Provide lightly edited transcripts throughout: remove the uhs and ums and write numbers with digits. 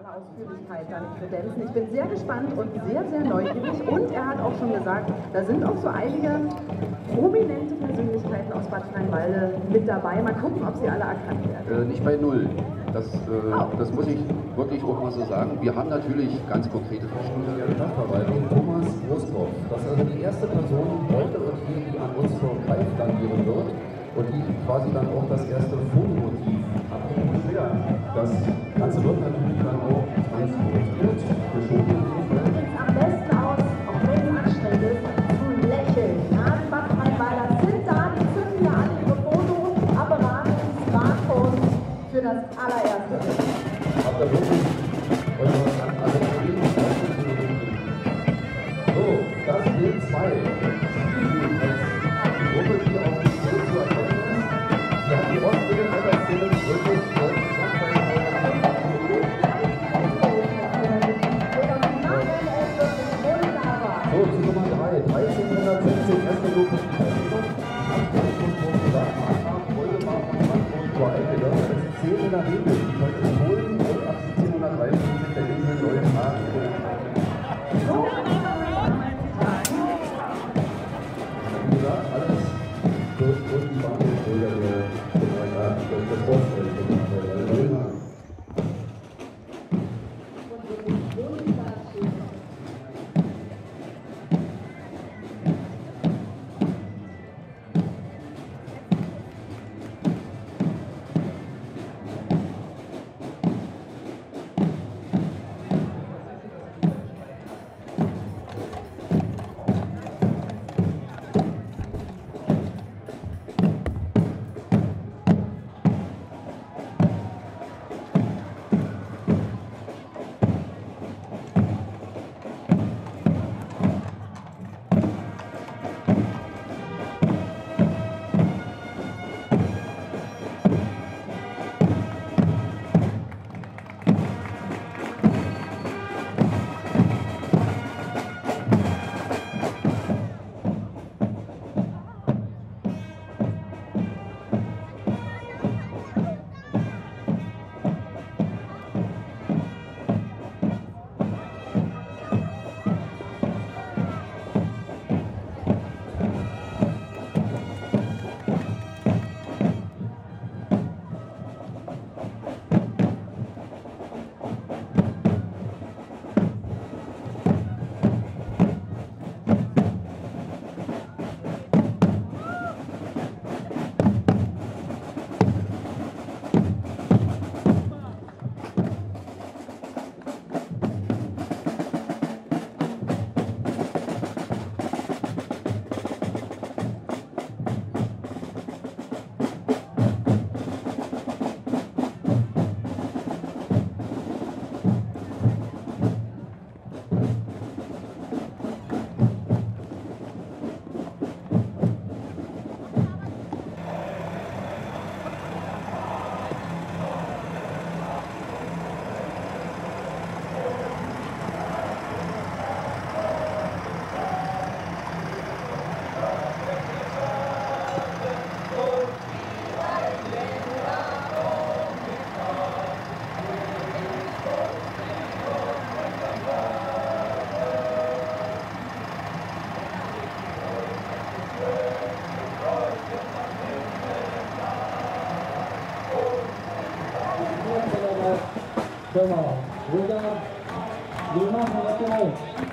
Ausführlichkeit seine Kredenzen. Ich bin sehr gespannt und sehr, sehr neugierig. Und er hat auch schon gesagt, da sind auch so einige prominente Persönlichkeiten aus Bad Kleinwalde mit dabei. Mal gucken, ob sie alle erkannt werden. Nicht bei null. Das muss ich wirklich auch mal so sagen. Wir haben natürlich ganz konkrete Vorstellungen. Der Stadtverwaltung Thomas Großkopf. Das ist also die erste Person heute und hier, die an uns vorbeistangieren wird und die quasi dann auch das erste Fotomotiv abgebildet. Das Ganze wird natürlich dann auch transportiert, geschoben in dem Fall. Am besten aus, auch wenn es anstrengend ist, zu lächeln. Ja, die Bad Kleinwalder sind da, die zünden ja alle ihre Fotoapparate, Smartphones für das allererste Bild. Habt ihr wirklich euch was an alle Kollegen? So, das Bild 2. Die Gruppe, die auf dem Bild zu erkennen ist, sie hat die Ostmittelalter-Szene wirklich So, zu Nummer 3. 1360 erste Logistikverfügung. Das ist 10 in der Regel. Die können in Polen und ab 1730 mit der Insel neue Fragen. Wie gesagt, alles durch die Bahnhofsbürger das Vorstellen. Genau, wieder, wir machen das gleich.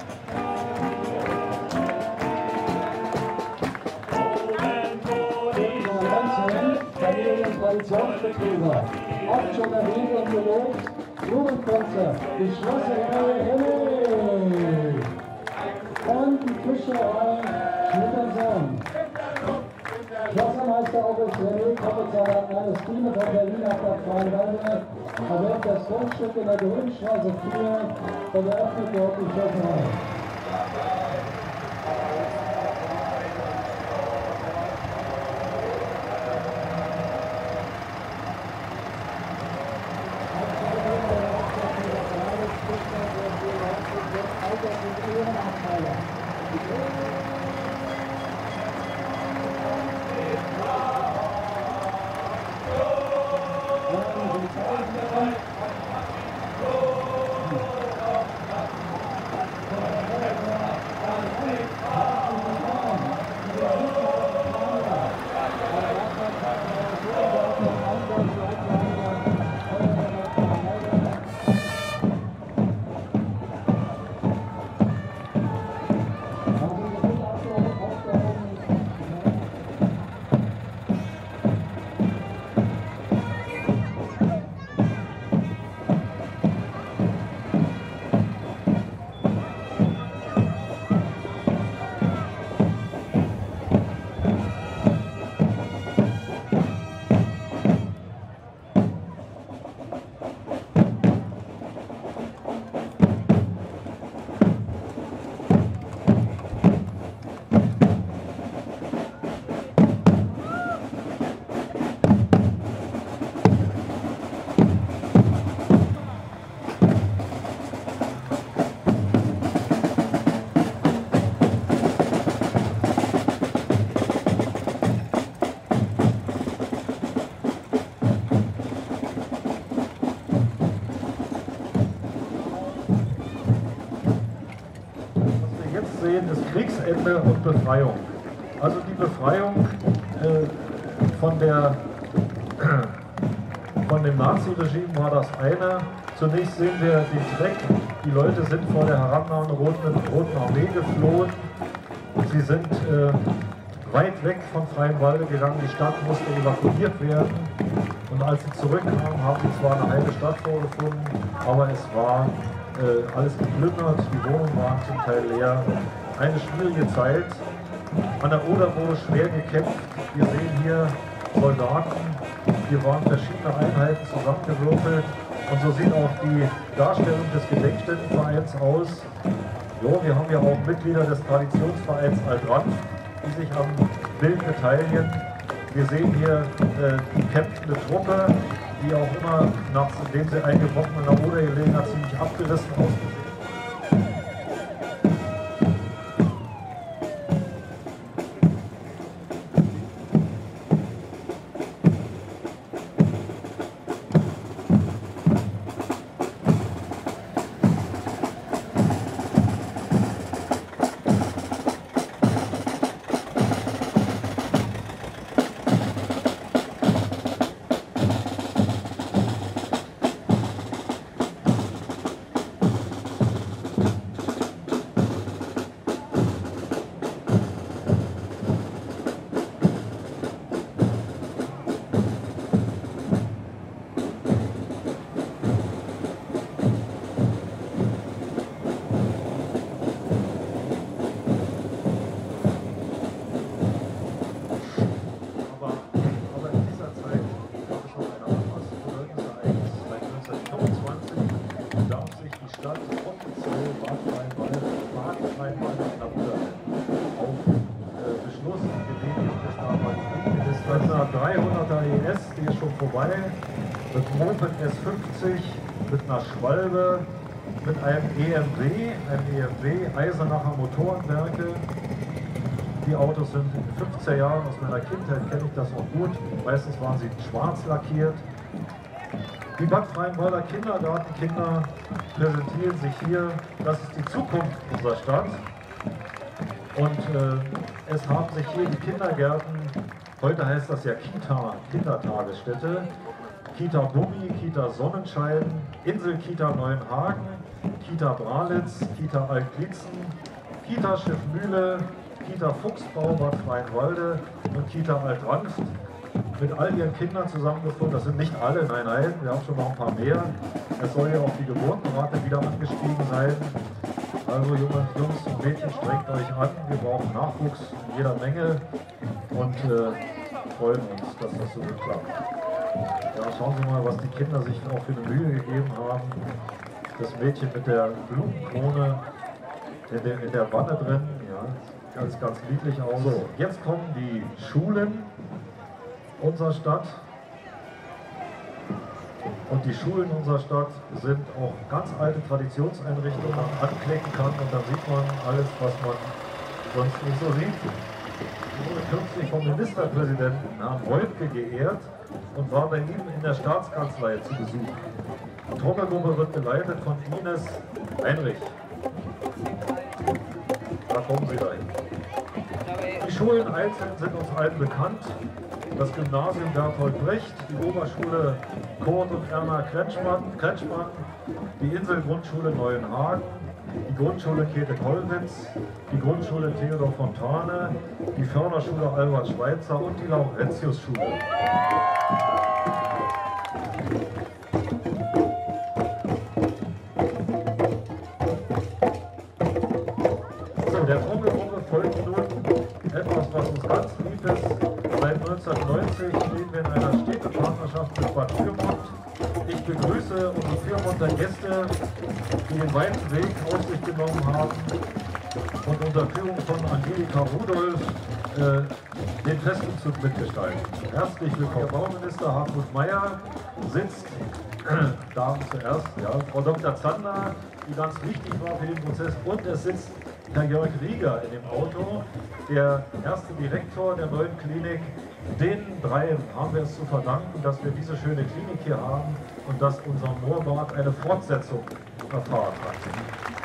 Traditionsbetrieber, oft schon erwähnt und gelobt, Blumenkonzert, geschlossene Himmel und die Fischerei Schnittersohn. Klassenmeister August René Koppitzer hat eine Stime von Berlin auf der Kleinwalde, erwähnt das Grundstück in der Grünstraße 4 und eröffnet dort die Schöpferei. sehen, ist Kriegsende und Befreiung. Also die Befreiung von dem Naziregime war das eine. Zunächst sehen wir den Dreck. Die Leute sind vor der herannahenden Roten Armee geflohen. Sie sind weit weg von Freienwalde gegangen. Die Stadt musste evakuiert werden. Und als sie zurückkamen, haben sie zwar eine heile Stadt vorgefunden, aber es war alles geplündert. Die Wohnungen waren zum Teil leer. Eine schwierige Zeit. An der Oder wurde schwer gekämpft. Wir sehen hier Soldaten. Hier waren verschiedene Einheiten zusammengewürfelt. Und so sieht auch die Darstellung des Gedenkstättenvereins aus. Jo, wir haben ja auch Mitglieder des Traditionsvereins Alt-Ranf, die sich am Bild beteiligen. Wir sehen hier die kämpfende Truppe, die auch immer, nachdem sie eingebrochen in der Oder gelegen hat, ziemlich abgerissen ausgesehen. Vorbei, mit Moped S50, mit einer Schwalbe, mit einem EMW Eisenacher Motorenwerke. Die Autos sind in den 50er Jahren, aus meiner Kindheit kenne ich das noch gut. Meistens waren sie schwarz lackiert. Die Bad Freienwalder Kindergartenkinder präsentieren sich hier. Das ist die Zukunft unserer Stadt. Und es haben sich hier die Kindergärten, heute heißt das ja Kita, Kindertagesstätte, Kita Bummi, Kita Sonnenschein, Inselkita Neuenhagen, Kita Bralitz, Kita Altglitzen, Kita Schiffmühle, Kita Fuchsbau Bad Freienwalde und Kita Alt-Ranft mit all ihren Kindern zusammengefunden. Das sind nicht alle, nein, wir haben schon noch ein paar mehr. Es soll ja auch die Geburtenrate wieder angestiegen sein. Also Jungs und Mädchen, strengt euch an, wir brauchen Nachwuchs in jeder Menge und freuen uns, dass das so gut klappt. Ja, schauen Sie mal, was die Kinder sich auch für eine Mühe gegeben haben. Das Mädchen mit der Blumenkrone in der Wanne drin, ja, ganz niedlich aus. So, jetzt kommen die Schulen unserer Stadt. Und die Schulen unserer Stadt sind auch ganz alte Traditionseinrichtungen, die man anklicken kann und dann sieht man alles, was man sonst nicht so sieht. Ich wurde kürzlich vom Ministerpräsidenten Herrn Wojtke geehrt und war bei ihm in der Staatskanzlei zu Besuch. Die Trommelgruppe wird geleitet von Ines Heinrich. Da kommen Sie dahin. Die Schulen einzeln sind uns allen bekannt. Das Gymnasium Bertolt Brecht, die Oberschule Kurt und Erna Kretschmann, die Inselgrundschule Neuenhagen, die Grundschule Käthe-Kollwitz, die Grundschule Theodor Fontane, die Förderschule Albert Schweitzer und die Laurentius-Schule. So, der Trommelgruppe folgt nun etwas, was uns ganz lieb ist. Seit 1990 stehen wir in einer Städtepartnerschaft mit Bad Pyrmont. Ich begrüße unsere Pyrmonter Gäste, die den weiten Weg auf sich genommen haben und unter Führung von Angelika Rudolph den Festumzug mitgestalten. Herzlich willkommen. Der Bauminister Hartmut Meyer sitzt, Damen zuerst, ja, Frau Dr. Zander, die ganz wichtig war für den Prozess, und es sitzt Herr Jörg Rieger in dem Auto, der erste Direktor der neuen Klinik. Den dreien haben wir es zu verdanken, dass wir diese schöne Klinik hier haben und dass unser Moorbad eine Fortsetzung erfahren hat.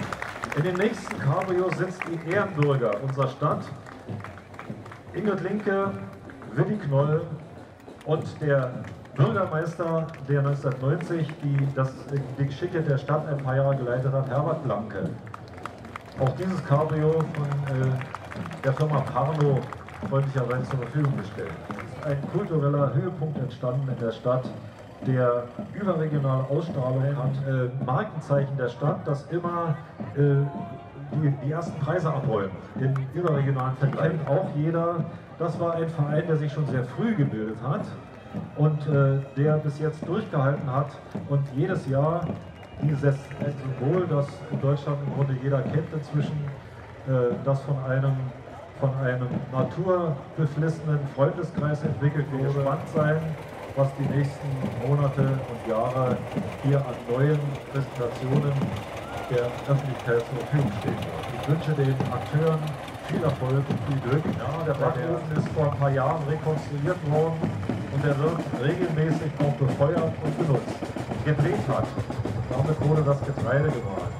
In dem nächsten Cabrio sitzt die Ehrenbürger unserer Stadt, Ingrid Linke, Willi Knoll und der Bürgermeister, der 1990 die Geschicke der Stadt ein paar Jahre geleitet hat, Herbert Blanke. Auch dieses Cabrio von der Firma Parno freundlicherweise zur Verfügung gestellt. Es ist ein kultureller Höhepunkt entstanden in der Stadt, der überregionale Ausstrahlung hat, Markenzeichen der Stadt, das immer die ersten Preise abräumen in überregionalen Vergleich. Auch jeder, das war ein Verein, der sich schon sehr früh gebildet hat und der bis jetzt durchgehalten hat und jedes Jahr dieses Symbol, das in Deutschland im Grunde jeder kennt inzwischen, das von einem naturbeflissenen Freundeskreis entwickelt wurde. Gespannt sein, was die nächsten Monate und Jahre hier an neuen Präsentationen der Öffentlichkeit zur Verfügung stehen wird. Ich wünsche den Akteuren viel Erfolg und viel Glück. Ja, der Backofen ist vor ein paar Jahren rekonstruiert worden und der wird regelmäßig auch befeuert und benutzt. Gedreht hat. Damit wurde das Getreide gemahlen.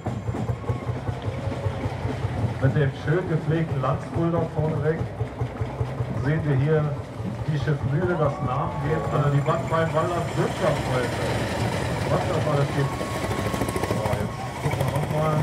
Mit dem schön gepflegten Landsbulldog vorneweg sehen wir hier die Schiffmühle, das Namen geht, also die Bad Rheinwalders Wirtschaftsweise. Was das alles gibt. So, jetzt gucken wir nochmal.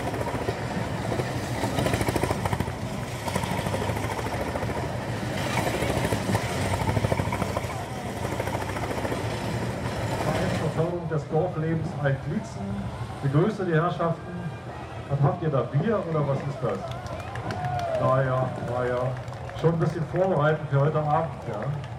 Vereinsverförderung des Dorflebens Altlietzen. Begrüße die Herrschaften. Was habt ihr da? Bier oder was ist das? Naja. Schon ein bisschen vorbereiten für heute Abend, ja.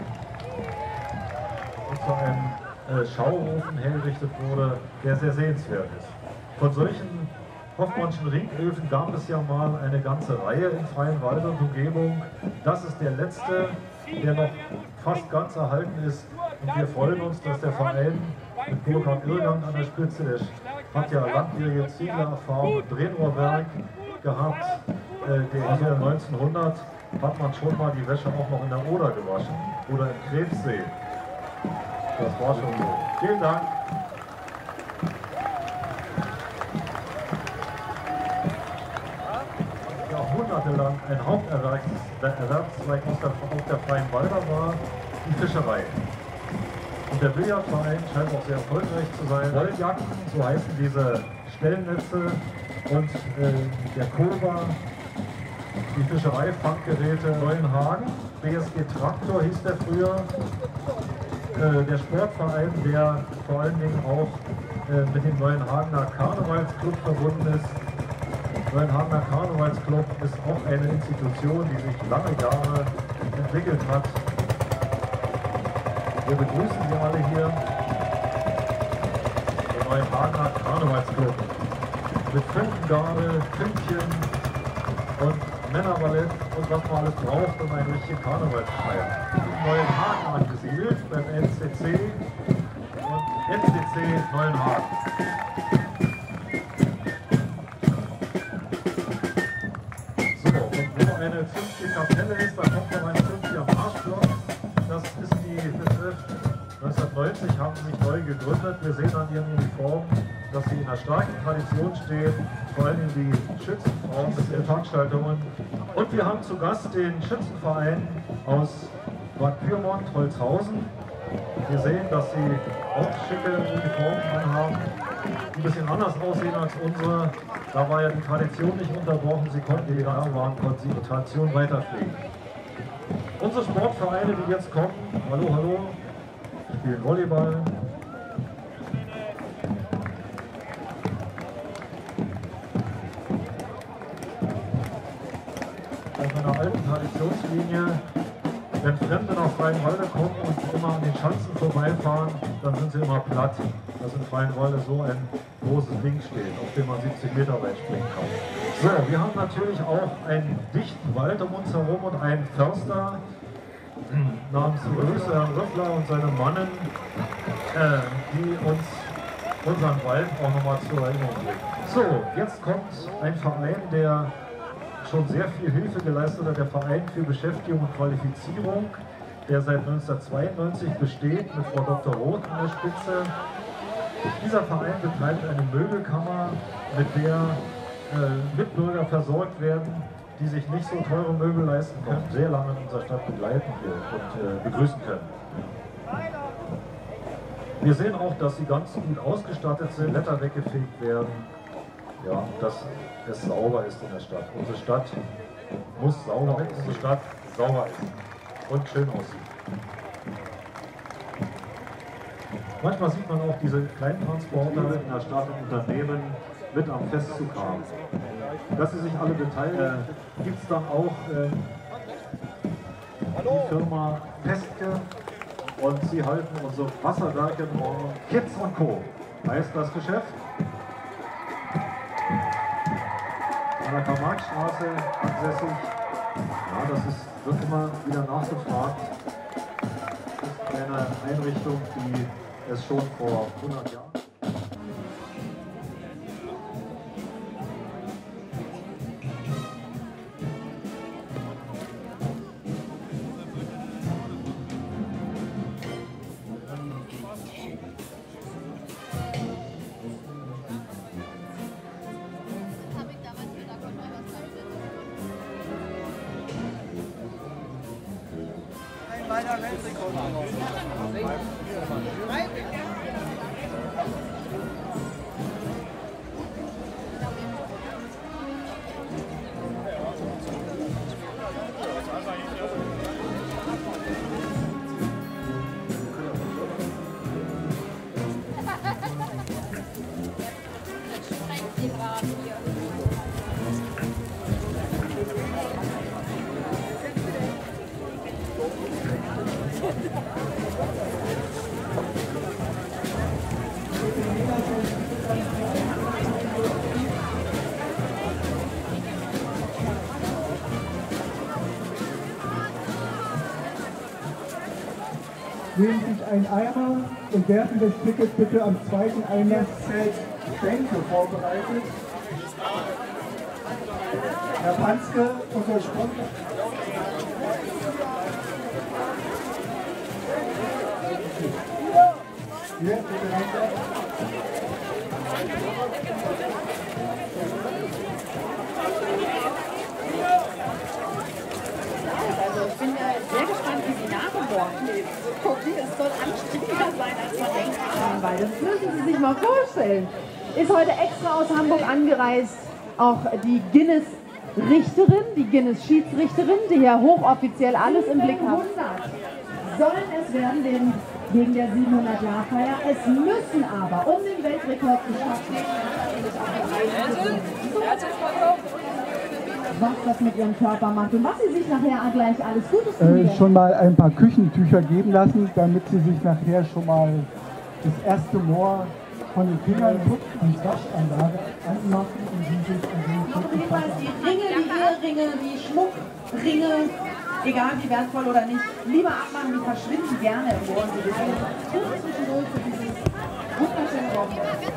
Und so ein Schauofen hergerichtet wurde, der sehr sehenswert ist. Von solchen Hoffmannschen Ringöfen gab es ja mal eine ganze Reihe in Freienwalde und Umgebung. Das ist der letzte, der noch fast ganz erhalten ist. Und wir freuen uns, dass der Verein mit Burkhard Irrgang an der Spitze, der hat ja langjährige Zieglererfahrung im Drehrohrwerk gehabt, der hier 1900 hat man schon mal die Wäsche auch noch in der Oder gewaschen oder im Krebssee. Das war schon so. Vielen Dank. Jahrhundertelang ein Haupterwerbszweig auf der Freienwalder war die Fischerei. Und der Billardverein scheint auch sehr erfolgreich zu sein. Wolljacken, so heißen diese Stellnetze, und der Koba, die Fischereifanggeräte Neuenhagen, BSG Traktor hieß der früher, der Sportverein, der vor allen Dingen auch mit dem Neuenhagener Karnevalsclub verbunden ist. Neuenhagener Karnevalsclub ist auch eine Institution, die sich lange Jahre entwickelt hat. Wir begrüßen Sie alle hier, der Neuenhagener Karnevalsclub. Mit Funkengarde, Pünktchen und Männerballett und was man alles braucht, um eine richtige Karnevalsfeier. In Neuenhagen angesiedelt, beim NCC und NCC Neuenhagen. So, und wo eine 50 Kapelle ist, da kommt noch ein 50er Marschblock. Das ist die betrifft 1990 haben sie sich neu gegründet. Wir sehen an ihren Uniformen, dass sie in einer starken Tradition stehen, vor allem die Schützenfrauen mit ihren Veranstaltungen. Und wir haben zu Gast den Schützenverein aus Bad Pyrmont, Holzhausen. Wir sehen, dass sie auch schicke Uniformen anhaben, die ein bisschen anders aussehen als unsere. Da war ja die Tradition nicht unterbrochen, sie konnten, die da waren, konnten sie die Tradition weiterpflegen. Unsere Sportvereine, die jetzt kommen, hallo, spielen Volleyball. Auf einer alten Traditionslinie, wenn Fremde nach Freienwalde kommen und immer an den Schanzen vorbeifahren, dann sind sie immer platt, dass in Freienwalde so ein großes Ding steht, auf dem man 70 Meter weit springen kann. So, wir haben natürlich auch einen dichten Wald um uns herum und einen Förster namens Grüße Herrn Rüffler und seine Mannen, die uns unseren Wald auch nochmal zur Erinnerung bringen. So, jetzt kommt ein Verein, der schon sehr viel Hilfe geleistet hat, der Verein für Beschäftigung und Qualifizierung, der seit 1992 besteht, mit Frau Dr. Roth an der Spitze. Dieser Verein betreibt eine Möbelkammer, mit der Mitbürger versorgt werden, die sich nicht so teure Möbel leisten können, sehr lange in unserer Stadt begleiten hier und begrüßen können. Wir sehen auch, dass sie ganz gut ausgestattet sind, Blätter weggefegt werden, ja, dass es sauber ist in der Stadt. Unsere Stadt muss sauber, damit unsere Stadt sauber ist und schön aussieht. Manchmal sieht man auch diese Kleintransporter in der Stadt und Unternehmen mit am Festzug haben. Dass sie sich alle beteiligen, gibt es dann auch die Firma Pestke und sie halten unsere Wasserwerke in Ordnung. Kids & Co. heißt das Geschäft. An der Karl-Marx-Straße ansässig. Ja, wird immer wieder nachgefragt. Das ist eine Einrichtung, die es schon vor 100 Jahren. Nehmen sich einen Eimer und werfen das Ticket bitte am zweiten Eingangszelt Bänke vorbereitet. Herr Panske, unser Sponsor. Hier, bitte rein. Also ich bin ja sehr gespannt, wie Sie nachgeworfen. Es soll anstrengender sein, als man denkt. Weil das müssen Sie sich mal vorstellen. Ist heute extra aus Hamburg angereist, auch die Guinness-Richterin, die Guinness-Schiedsrichterin, die ja hochoffiziell alles im Blick hat. Sollen es werden wegen der 700-Jahr-Feier. Es müssen aber, um den Weltrekord zu schaffen, was das mit ihrem Körper macht und was sie sich nachher gleich alles Gutes tun. Schon mal ein paar Küchentücher geben lassen, damit sie sich nachher schon mal das erste Moor von den Fingern putzt und Waschanlage anmachen und sie sich an den jedenfalls die Ringe, die Eheringe, die Schmuckringe, egal wie wertvoll oder nicht, lieber abmachen, die verschwinden gerne im Ohr. Sie wissen, gut zwischendurch für dieses wunderschöne Wochenende.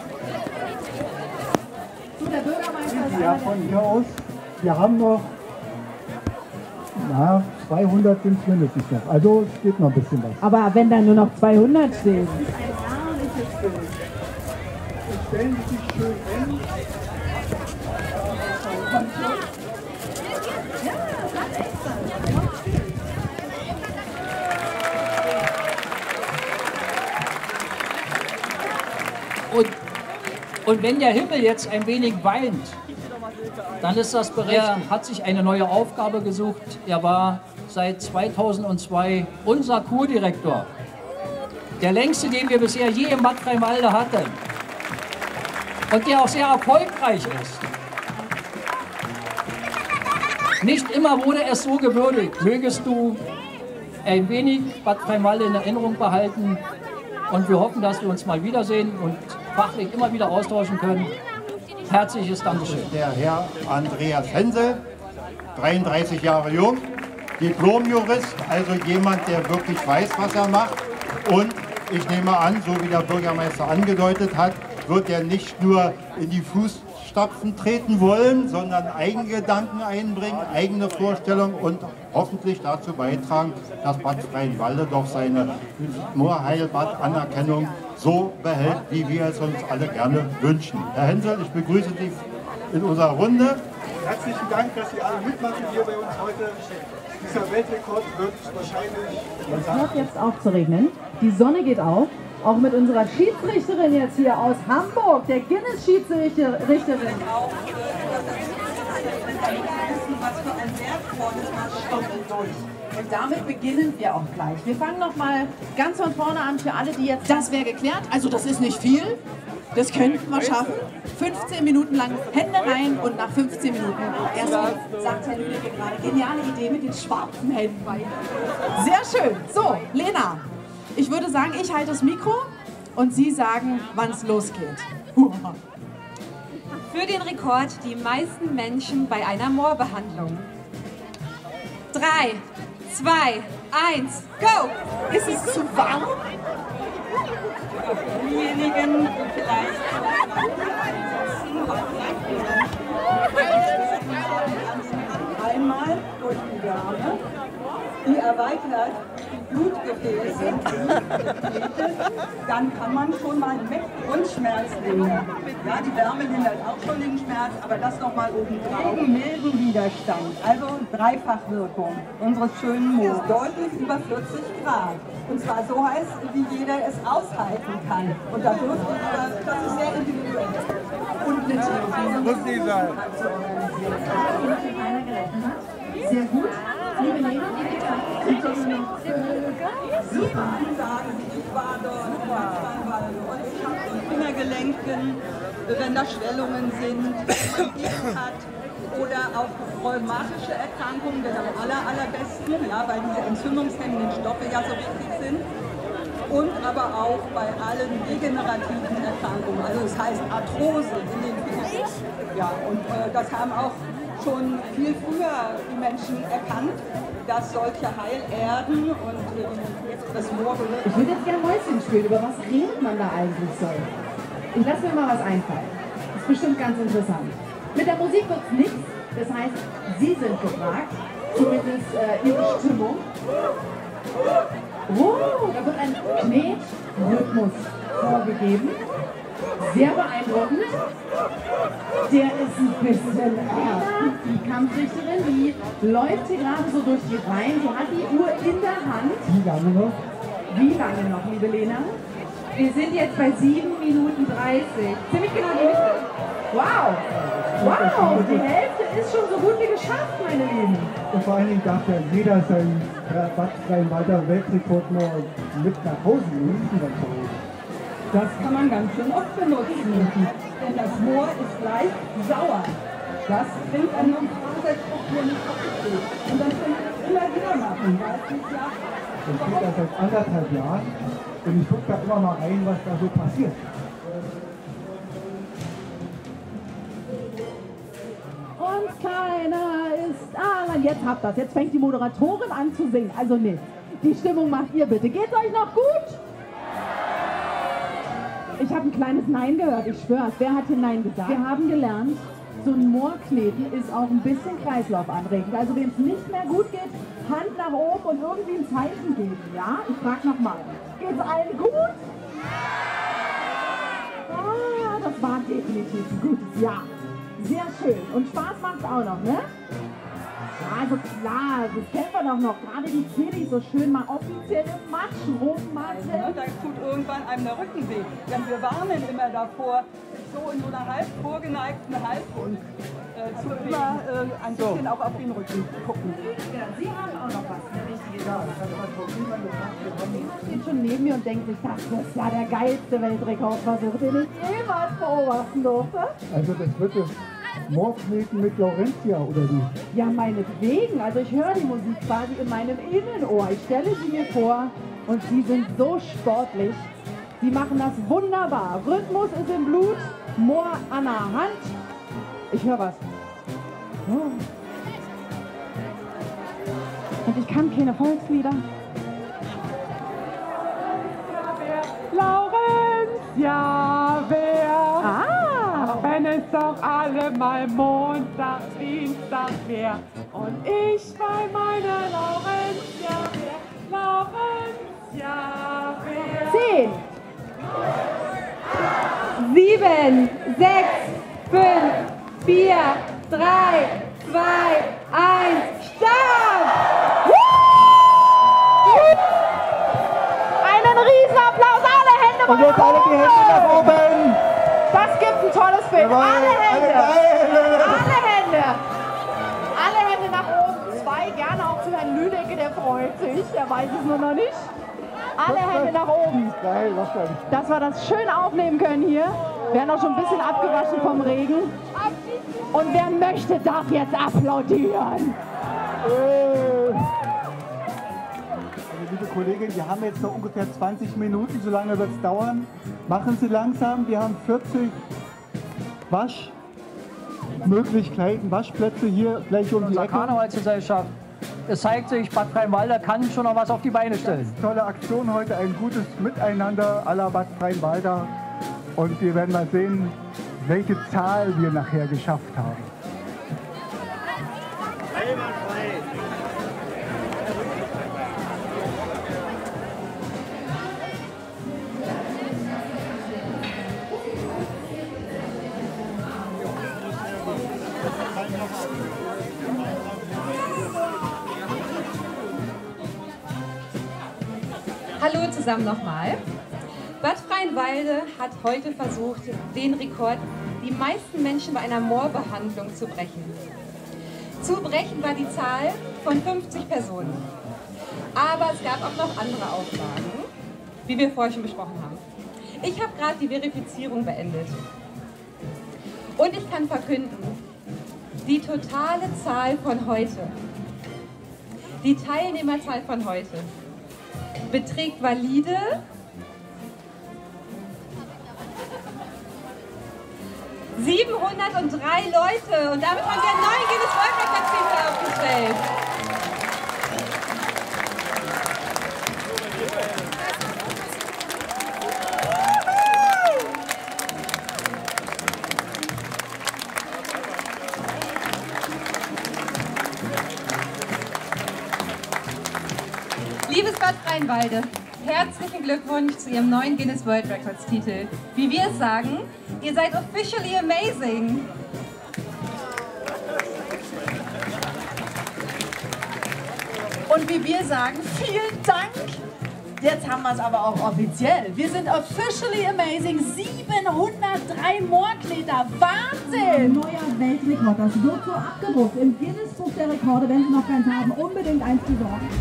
So, der Bürgermeister ist ja, von hier aus. Wir haben noch, 200 sind es mindestens noch. Also es geht noch ein bisschen was. Aber wenn da nur noch 200 stehen. Das ist ein herrliches Bild. Und stellen Sie sich schön hin. Und wenn der Himmel jetzt ein wenig weint, dann ist das berechtigt. Er hat sich eine neue Aufgabe gesucht. Er war seit 2002 unser Kurdirektor. Der längste, den wir bisher je im Bad Freienwalde hatten. Und der auch sehr erfolgreich ist. Nicht immer wurde es so gewürdigt. Mögest du ein wenig Bad Freienwalde in Erinnerung behalten. Und wir hoffen, dass wir uns mal wiedersehen und fachlich immer wieder austauschen können. Herzliches Dankeschön. Der Herr Andreas Hensel, 33 Jahre jung, Diplom-Jurist, also jemand, der wirklich weiß, was er macht. Und ich nehme an, so wie der Bürgermeister angedeutet hat, wird er nicht nur in die Fußstapfen treten wollen, sondern eigene Gedanken einbringen, eigene Vorstellungen und hoffentlich dazu beitragen, dass Bad Freienwalde doch seine Moorheilbad-Anerkennung so behält, wie wir es uns alle gerne wünschen. Herr Hensel, ich begrüße Sie in unserer Runde. Herzlichen Dank, dass Sie alle mitmachen hier bei uns heute. Dieser Weltrekord wird wahrscheinlich... Es hört jetzt auf zu regnen. Die Sonne geht auf. Auch mit unserer Schiedsrichterin jetzt hier aus Hamburg, der Guinness-Schiedsrichterin. Und damit beginnen wir auch gleich. Wir fangen noch mal ganz von vorne an für alle, die jetzt... Das wäre geklärt, also das ist nicht viel. Das könnten wir schaffen. 15 Minuten lang Hände rein und nach 15 Minuten erst, sagt Herr Lüdecke gerade, geniale Idee mit den schwarzen Händen. Sehr schön. So, Lena, ich würde sagen, ich halte das Mikro und Sie sagen, wann es losgeht. Für den Rekord die meisten Menschen bei einer Moorbehandlung. 3, 2, 1, go! Ist es zu warm? Diejenigen, die vielleicht einmal durch die Wärme, die erweitert die Blutgefäße, dann kann man schon mal weg Grundschmerz nehmen. Ja, die Wärme lindert auch schon den Schmerz, aber das nochmal oben drauf. Gegen milden Widerstand, also Dreifachwirkung unseres schönen Moors. Deutlich über 40 Grad. Und zwar so heiß, wie jeder es aushalten kann. Und da dürfte jeder, das ist sehr individuell. Und eine Theorie. Muss die sein. Sehr gut. Liebe Lena, super. Ich war dort und ich habe die Fingergelenken, wenn da Schwellungen sind, wenn man Gicht hat oder auch rheumatische Erkrankungen, das am allerbesten, ja, weil diese entzündungshemmenden Stoffe ja so wichtig sind. Und aber auch bei allen degenerativen Erkrankungen, also das heißt Arthrose in den Fingern. Ja, und das haben auch schon viel früher die Menschen erkannt, dass solche Heilerden und das Moor... Ich würde jetzt gerne Mäuschen spielen. Über was redet man da eigentlich so? Ich lasse mir mal was einfallen. Das ist bestimmt ganz interessant. Mit der Musik wird es nichts. Das heißt, Sie sind gefragt, zumindest Ihre Stimmung. Oh, da wird ein Knetrhythmus vorgegeben. Sehr beeindruckend. Der ist ein bisschen die Kampfrichterin, die läuft hier gerade so durch die Reihen. Die hat die Uhr in der Hand. Wie lange noch? Wie lange noch, liebe Lena? Wir sind jetzt bei 7 Minuten 30. Ziemlich genau die Mitte. Wow! Wow! Die Hälfte ist schon so gut wie geschafft, meine Lieben. Und vor allen Dingen darf ja jeder seinen wattfreien weiter Weltrekord nur mit nach Hause nehmen. Das kann man ganz schön oft benutzen, denn das Moor ist leicht sauer. Das bringt einen Faserstruktur nicht kaputt. Und das kann man immer wieder machen, weil es nicht jagt. Ich tue das seit 1,5 Jahren und ich gucke da immer mal rein, was da so passiert. Und keiner ist... Ah, jetzt habt ihr das. Jetzt fängt die Moderatorin an zu singen. Also nee, die Stimmung macht ihr bitte. Geht's euch noch gut? Ich habe ein kleines Nein gehört, ich schwör's. Wer hat hier Nein gesagt? Wir haben gelernt, so ein Moorkneten ist auch ein bisschen kreislaufanregend. Also wem es nicht mehr gut geht, Hand nach oben und irgendwie ein Zeichen geben. Ja? Ich frage nochmal. Geht's allen gut? Ah, das war definitiv ein gutes Ja. Sehr schön. Und Spaß macht's auch noch, ne? Ja, also klar, das kennen wir doch noch. Gerade die Kiddies so schön mal offizielle Matsch rummachen. Ja, da tut irgendwann einem der Rücken weh. Denn wir warnen immer davor, so in so einer halb vorgeneigten Haltung zu immer ein bisschen auch auf den Rücken gucken. Ja, Sie haben auch noch was, eine richtige Sache. Steht schon neben mir und denkt sich, das ist ja der geilste Weltrekordversuch, den ich jemals beobachten durfte. Also das wird das Moorkneten mit Laurentia, oder wie? Ja, meinetwegen. Also ich höre die Musik quasi in meinem Innenohr. Ich stelle sie mir vor und sie sind so sportlich. Sie machen das wunderbar. Rhythmus ist im Blut, Moor an der Hand. Ich höre was. Oh. Und ich kann keine Volkslieder. Laurentia, wer? Ah! Wenn es doch alle mal Montag, Dienstag wär und ich bei meiner Laurentia wär. Laurentia, wer? 10, 7, 6, 5, 4, 3, 2, 1, Start! Einen Riesenapplaus, alle Hände Und jetzt alle die Hände nach oben! Das gibt ein tolles Bild. Jawohl, Alle Hände! alle Hände! Alle Hände nach oben. 2, gerne auch zu Herrn Lüdecke, der freut sich. Der weiß es nur noch nicht. Alle Hände nach oben. Geil, was denn? Dass wir das schön aufnehmen können hier. Wir werden auch schon ein bisschen abgewaschen vom Regen. Und wer möchte, darf jetzt applaudieren. Liebe Kollegin, wir haben jetzt noch ungefähr 20 Minuten, so lange wird es dauern. Machen Sie langsam, wir haben 40 Waschmöglichkeiten, Waschplätze hier gleich um die Unsere Ecke. Karnevalsgesellschaft. Es zeigt sich, Bad Freienwalde kann schon noch was auf die Beine stellen. Tolle Aktion heute, ein gutes Miteinander aller Bad Freienwalder. Und wir werden mal sehen, welche Zahl wir nachher geschafft haben. Hallo zusammen nochmal. Bad Freienwalde hat heute versucht, den Rekord, die meisten Menschen bei einer Moorbehandlung zu brechen. Zu brechen war die Zahl von 50 Personen. Aber es gab auch noch andere Auflagen, wie wir vorher schon besprochen haben. Ich habe gerade die Verifizierung beendet. Und ich kann verkünden, die totale Zahl von heute, die Teilnehmerzahl von heute, beträgt valide 703 Leute und damit haben wir einen neuen Guinness World Record Titel aufgestellt. Liebes Bad Freienwalde, herzlichen Glückwunsch zu Ihrem neuen Guinness World Records Titel. Wie wir es sagen, ihr seid officially amazing. Und wie wir sagen, vielen Dank. Jetzt haben wir es aber auch offiziell. Wir sind officially amazing. 703 Moorkleter. Wahnsinn! Neuer Weltrekord. Das wird so abgedruckt im Guinness-Buch der Rekorde. Wenn Sie noch keins haben, unbedingt eins besorgen.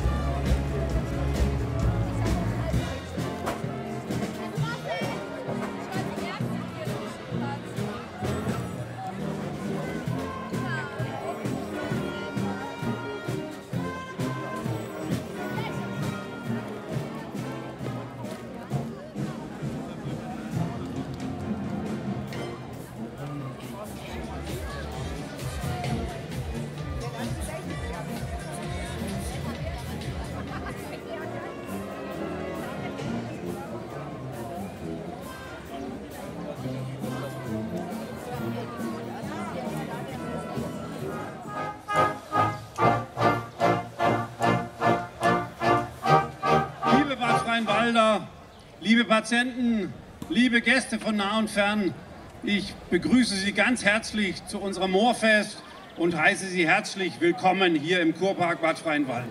Liebe Patienten, liebe Gäste von nah und fern, ich begrüße Sie ganz herzlich zu unserem Moorfest und heiße Sie herzlich willkommen hier im Kurpark Bad Freienwalde.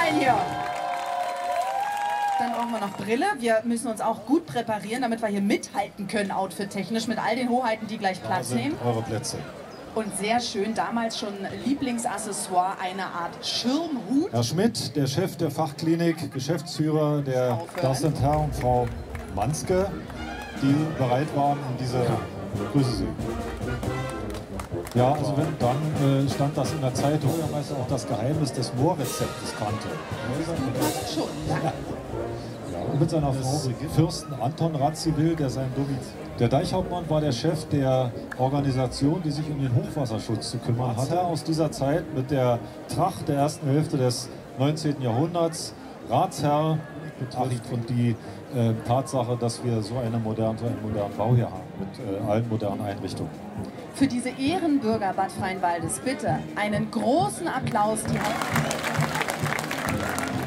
rein hier. Dann brauchen wir noch Brille. Wir müssen uns auch gut präparieren, damit wir hier mithalten können, outfit-technisch, mit all den Hoheiten, die gleich Platz nehmen. Eure Plätze. Und sehr schön, damals schon Lieblingsaccessoire, eine Art Schirmhut. Herr Schmidt, der Chef der Fachklinik, Geschäftsführer der Damen Herr und Frau Manske, die bereit waren, in diese Grüße Sie. Ja, also wenn, dann stand das in der Zeitung, Bürgermeister auch das Geheimnis des Moorrezeptes kannte. Schon, ja. Und mit seiner Frau Fürsten Anton Radziwill, der sein Der Deichhauptmann war der Chef der Organisation, die sich um den Hochwasserschutz zu kümmern hatte. Aus dieser Zeit mit der Tracht der ersten Hälfte des 19. Jahrhunderts, Ratsherr und die Tatsache, dass wir so einen modernen Bau hier haben, mit allen modernen Einrichtungen. Für diese Ehrenbürger Bad Freienwaldes bitte einen großen Applaus. Die